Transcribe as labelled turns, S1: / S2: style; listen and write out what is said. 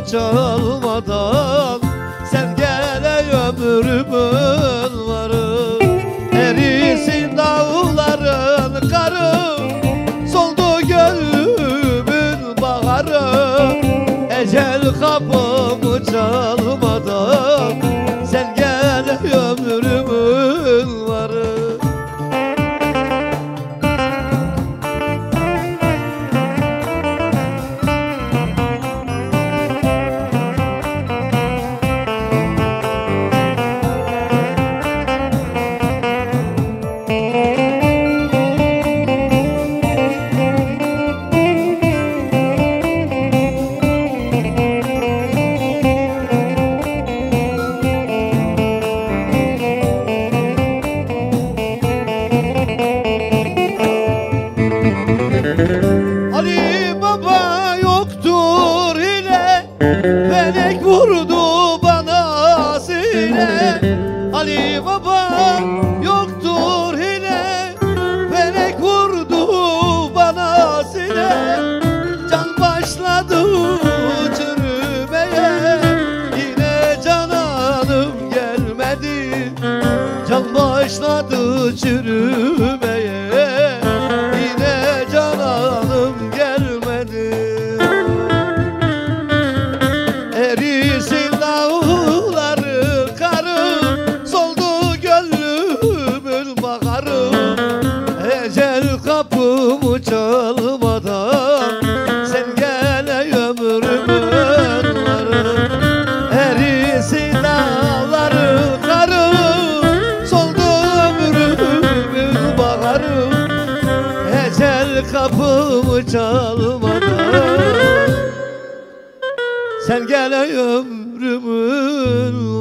S1: çalmadan sen gele ömrümün varı. Erisin dağların karı, soldu gönlümün baharı. Ecel kapımı çalmadan sen gele ömrümün varı. Ali Baba yoktur hile, felek vurdu bana sile. Ali Baba yoktur hile, felek vurdu bana sile. Can başladı çürümeye, yine cananım gelmedi. Can başladı çürümeye, yine cananım gelmedi. Erisin dağları karı, soldu gönlümün baharı. Ecel kapımı çalmadan sen gele ömrümün varı. Erisin dağları karı, soldu ömrümün baharı. Ecel kapımı çalmadan sen gele ömrümün